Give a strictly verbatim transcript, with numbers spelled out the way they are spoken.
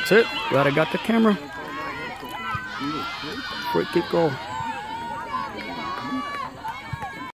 That's it. Glad I got the camera. Free kick goal.